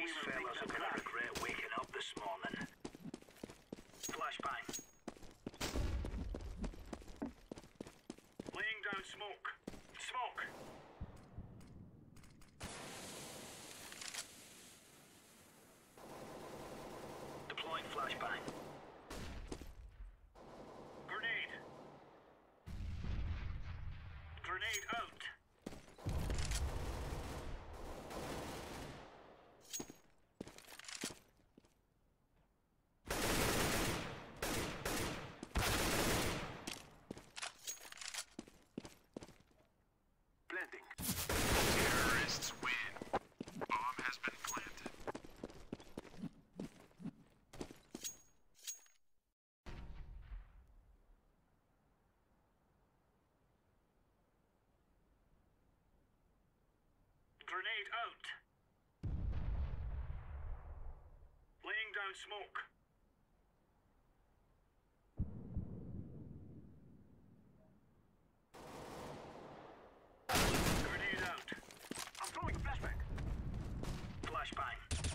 These fellas are gonna regret waking up this morning. Flashbang. Laying down smoke. Smoke! Deploying flashbang. Grenade. Grenade out. Planting. Terrorists win. Bomb has been planted. Grenade out. Laying down smoke. Grenade out. I'm throwing a flashbang. Flashbang.